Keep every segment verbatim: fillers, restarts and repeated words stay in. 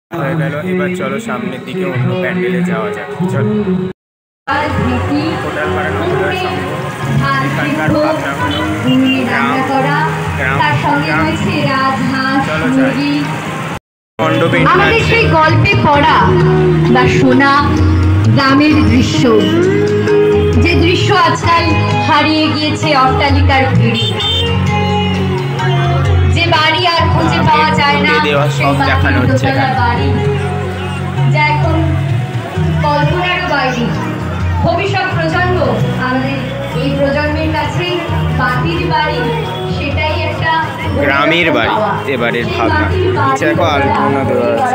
হয়ে গেল। এবার চলো সামনের দিকে অন্য প্যান্ডেলে যাওয়া যাক। চলো। টোটাল পাড়া নবদ্বীপের সঙ্গে এখানকার ভাবনা হলো গ্রাম গ্রাম গ্রাম চলো যাই মণ্ডপে। আমাদের সেই গল্পে পড়া বা শোনা গ্রামের দৃশ্য, যে দৃশ্য আজকাল হারিয়ে গিয়েছে অট্টালিকার ভিড়ে, যে বাড়ি আর খুঁজে পাওয়া যায় না, সব দেখানো হচ্ছে বাড়ি যা এখন কল্পনারও বাইরে। ভবিষ্যৎ প্রজন্ম, আমাদের এই প্রজন্মের কাছে মাটির বাড়ি সেটাই একটা গ্রামের বাড়ি এবারের ভাবনা। দেখো আলপনা দেওয়া আছে।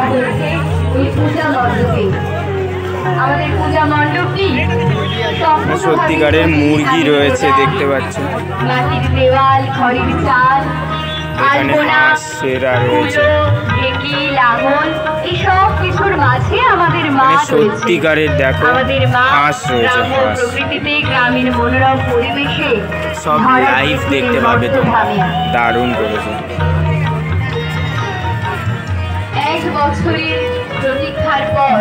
আমাদের পূজা মণ্ডপটি সত্যিকারের মুরগি রয়েছে দেখতে পাচ্ছ। মাটির দেওয়াল, খড়ের চাল, এখানে হাঁস সেরা রয়েছে। সত্যিকারের দেখো হাঁস রয়েছে, হাঁস। গ্রামের মনোরম পরিবেশে সব লাইভ দেখতে পাবে তোমরা, দারুণ করেছে। এক বছরের প্রতীক্ষার পর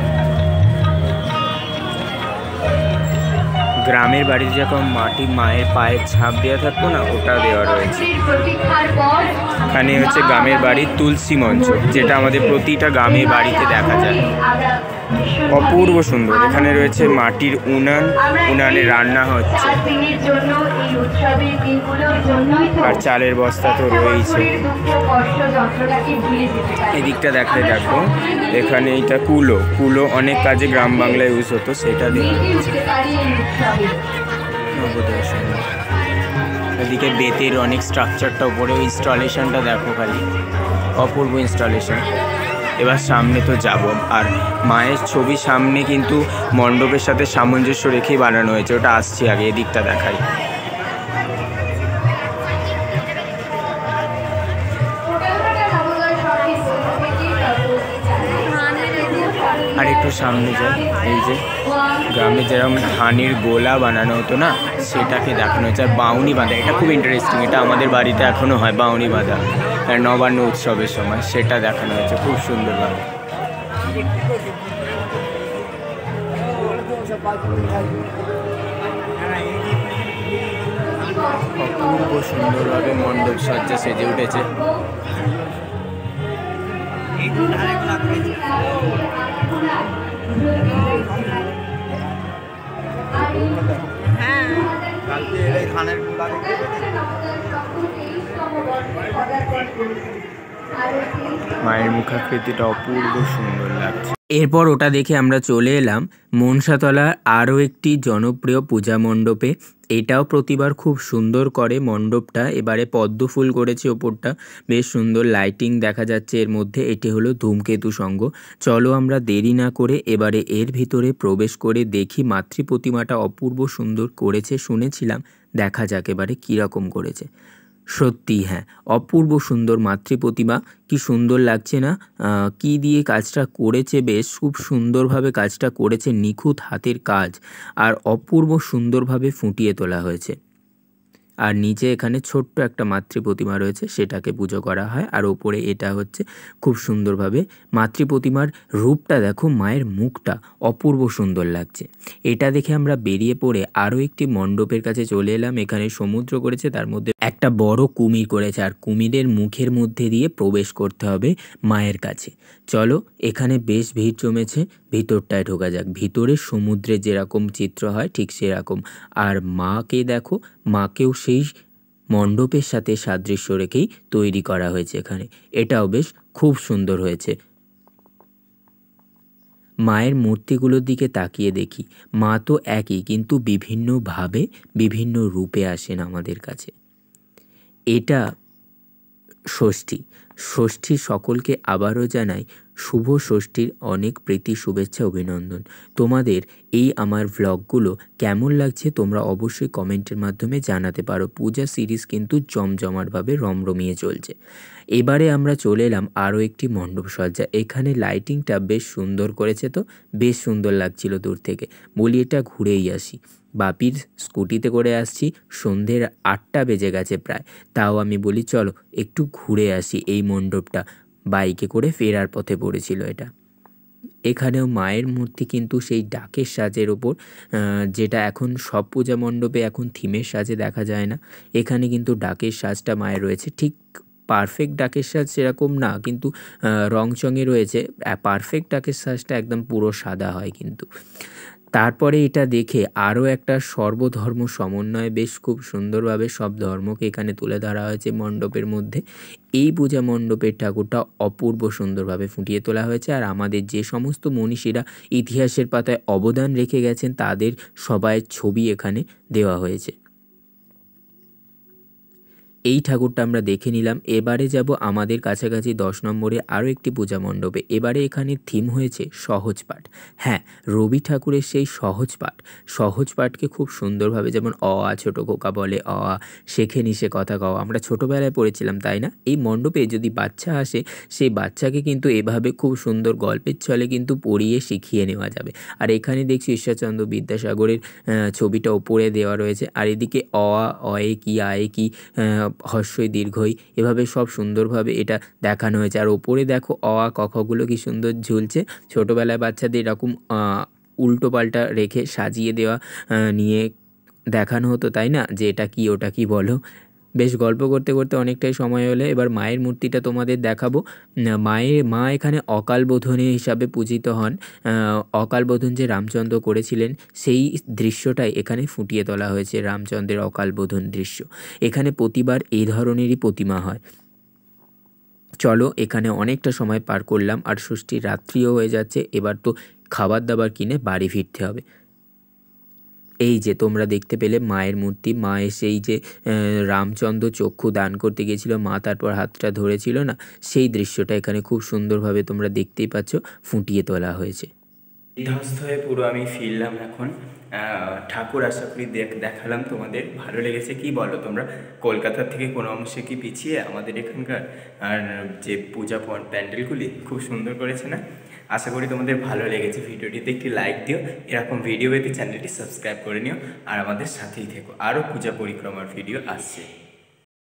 গ্রামের বাড়িতে যখন মাটি মায়ের পায়ের ছাপ দেওয়া থাকতো না, ওটা দেওয়া রয়েছে। এখানে হচ্ছে গ্রামের বাড়ির তুলসী মঞ্চ, যেটা আমাদের প্রতিটা গ্রামের বাড়িতে দেখা যায়। অপূর্ব সুন্দর। এখানে রয়েছে মাটির উনান, উনানে রান্না হচ্ছে, আর চালের বস্তা তো রয়েছে। এদিকটা দেখলে দেখো, এখানে এইটা কুলো। কুলো অনেক কাজে গ্রাম বাংলায় ইউজ হতো, সেটা দেওয়া হচ্ছে। এদিকে বেতের অনেক স্ট্রাকচারটা উপরে, ইনস্টলেশনটা দেখো খালি, অপূর্ব ইনস্টলেশন। এবার সামনে তো যাব, আর মায়ের ছবি সামনে কিন্তু মণ্ডপের সাথে সামঞ্জস্য রেখেই বানানো হয়েছে, ওটা আসছে আগে। এদিকটা দেখাই। আর একটু সামনে যাই, এই যে গ্রামে যেরকম ধানের গোলা বানানো হতো না, সেটাকে দেখানো হচ্ছে। আর বাউনি বাঁধা, এটা খুব ইন্টারেস্টিং। এটা আমাদের বাড়িতে এখনও হয়, বাউনি বাঁধা নবান্ন উৎসবের সময়, সেটা দেখানো হয়েছে খুব সুন্দরভাবে। অপূর্ব সুন্দরভাবে মণ্ডপ সজ্জা সেজে উঠেছে। মায়ের মুখাকৃতিটা অপূর্ব সুন্দর লাগছে। এরপর ওটা দেখে আমরা চলে এলাম মনসাতলার আরও একটি জনপ্রিয় পূজা মণ্ডপে। এটাও প্রতিবার খুব সুন্দর করে মণ্ডপটা। এবারে পদ্ম ফুল করেছে ওপরটা, বেশ সুন্দর লাইটিং দেখা যাচ্ছে এর মধ্যে। এটি হলো ধূমকেতু সংঘ। চলো আমরা দেরি না করে এবারে এর ভিতরে প্রবেশ করে দেখি। মাতৃ প্রতিমাটা অপূর্ব সুন্দর করেছে শুনেছিলাম, দেখা যাক এবারে কীরকম করেছে। সত্যি হ্যাঁ, অপূর্ব সুন্দর মাতৃ প্রতিমা। কি সুন্দর লাগছে না? কি দিয়ে কাজটা করেছে, বেশ খুব সুন্দরভাবে কাজটা করেছে, নিখুঁত হাতের কাজ, আর অপূর্ব সুন্দরভাবে ফুটিয়ে তোলা হয়েছে। আর নিচে এখানে ছোট্ট একটা মাতৃ প্রতিমা রয়েছে, সেটাকে পুজো করা হয়। আর ওপরে এটা হচ্ছে খুব সুন্দরভাবে মাতৃ প্রতিমার রূপটা দেখো, মায়ের মুখটা অপূর্ব সুন্দর লাগছে। এটা দেখে আমরা বেরিয়ে পড়ে আরও একটি মণ্ডপের কাছে চলে এলাম। এখানে সমুদ্র করেছে, তার মধ্যে একটা বড় কুমির করেছে, আর কুমিরের মুখের মধ্যে দিয়ে প্রবেশ করতে হবে মায়ের কাছে। চলো, এখানে বেশ ভিড় জমেছে, ভিতরটায় ঢোকা যাক। ভিতরে সমুদ্রে যেরকম চিত্র হয় ঠিক সেরকম। আর মাকে দেখো, মাকেও সেই মণ্ডপের সাথে সাদৃশ্য রেখেই তৈরি করা হয়েছে এখানে। এটাও বেশ খুব সুন্দর হয়েছে। মায়ের মূর্তিগুলোর দিকে তাকিয়ে দেখি, মা তো একই, কিন্তু বিভিন্নভাবে বিভিন্ন রূপে আসেন আমাদের কাছে। এটা ষষ্ঠী। ষষ্ঠী সকলকে আবারও জানাই শুভ ষষ্ঠীর অনেক প্রীতি, শুভেচ্ছা, অভিনন্দন। তোমাদের এই আমার ভ্লগগুলো কেমন লাগছে তোমরা অবশ্যই কমেন্টের মাধ্যমে জানাতে পারো। পূজা সিরিজ কিন্তু জমজমাটভাবে রমরমিয়ে চলছে। এবারে আমরা চলে এলাম আরও একটি মণ্ডপ সজ্জা। এখানে লাইটিংটা বেশ সুন্দর করেছে, তো বেশ সুন্দর লাগছিল দূর থেকে। বলি এটা ঘুরেই আসি। বাপির স্কুটিতে করে আসছি, সন্ধ্যের আটটা বেজে গেছে প্রায়। তাও আমি বলি চলো একটু ঘুরে আসি এই মণ্ডপটা। বাইকে করে ফেরার পথে পড়েছিল এটা। এখানেও মায়ের মূর্তি কিন্তু সেই ডাকের সাজের ওপর, যেটা এখন সব পূজা মণ্ডপে এখন থিমের সাজে দেখা যায় না, এখানে কিন্তু ডাকের সাজটা মায়ের রয়েছে। ঠিক পারফেক্ট ডাকের সাজ সেরকম না, কিন্তু রং চঙে রয়েছে। পারফেক্ট ডাকের সাজটা একদম পুরো সাদা হয় কিন্তু। তারপরে এটা দেখে আরও একটা সর্বধর্ম সমন্বয়ে বেশ খুব সুন্দরভাবে সব ধর্মকে এখানে তুলে ধরা হয়েছে মণ্ডপের মধ্যে। এই পূজা মণ্ডপের ঠাকুরটা অপূর্ব সুন্দরভাবে ফুটিয়ে তোলা হয়েছে। আর আমাদের যে সমস্ত মনীষীরা ইতিহাসের পাতায় অবদান রেখে গেছেন তাদের সবাইয়ের ছবি এখানে দেওয়া হয়েছে। এই ঠাকুরটা আমরা দেখে নিলাম। এবারে যাব আমাদের কাছাকাছি দশ নম্বরে আরও একটি পূজা মণ্ডপে। এবারে এখানে থিম হয়েছে সহজ পাঠ। হ্যাঁ, রবি ঠাকুরের সেই সহজ পাঠ। সহজ পাঠকে খুব সুন্দরভাবে, যেমন অ আ ছোটো খোকা বলে অ আ, শেখে নিশে কথা কও, আমরা ছোটোবেলায় পড়েছিলাম তাই না? এই মণ্ডপে যদি বাচ্চা আসে, সেই বাচ্চাকে কিন্তু এভাবে খুব সুন্দর গল্পের ছলে কিন্তু পড়িয়ে শিখিয়ে নেওয়া যাবে। আর এখানে দেখছি ঈশ্বরচন্দ্র বিদ্যাসাগরের ছবিটা ওপরে দেওয়া রয়েছে। আর এদিকে অ আ, অয়ে কি, আয়ে কি, হর্ষই দীর্ঘই, এভাবে সব সুন্দরভাবে এটা দেখানো হয়েছে। আর ওপরে দেখো অ আ ক খগুলো কি সুন্দর ঝুলছে। ছোটোবেলায় বাচ্চাদের এরকম উল্টো পাল্টা রেখে সাজিয়ে দেওয়া নিয়ে দেখানো হতো তাই না, যে এটা কি ওটা কি বলো। বেশ গল্প করতে করতে অনেকটাই সময় হলে এবার মায়ের মূর্তিটা তোমাদের দেখাবো। মায়ের মা এখানে অকাল বোধনী হিসাবে পূজিত হন। অকাল বোধন যে রামচন্দ্র করেছিলেন সেই দৃশ্যটাই এখানে ফুটিয়ে তোলা হয়েছে, রামচন্দ্রের অকাল বোধন দৃশ্য। এখানে প্রতিবার এই ধরনেরই প্রতিমা হয়। চলো, এখানে অনেকটা সময় পার করলাম আর ষষ্ঠী রাত্রিও হয়ে যাচ্ছে। এবার তো খাবার দাবার কিনে বাড়ি ফিরতে হবে। এই যে তোমরা দেখতে পেলে মায়ের মূর্তি। মা এসে এই যে রামচন্দ্র চক্ষু দান করতে গিয়েছিল, মা তারপর হাতটা ধরেছিল না, সেই দৃশ্যটা এখানে খুব সুন্দরভাবে তোমরা দেখতেই পাচ্ছ ফুটিয়ে তোলা হয়েছে। বিধ্বস্ত হয়ে পুরো আমি ফিরলাম এখন। ঠাকুর আশা করি দেখ দেখালাম তোমাদের ভালো লেগেছে। কি বলো তোমরা, কলকাতার থেকে কোনো অংশে কি পিছিয়ে আমাদের এখানকার আর যে পূজা প্যান্ডেলগুলি খুব সুন্দর করেছে না? আশা করি তোমাদের ভালো লেগেছে। ভিডিওটিতে একটি লাইক দিও, এরকম ভিডিও পেতে চ্যানেলটি সাবস্ক্রাইব করে নিও আর আমাদের সাথেই থেকো। আরও পূজা পরিক্রমার ভিডিও আসছে।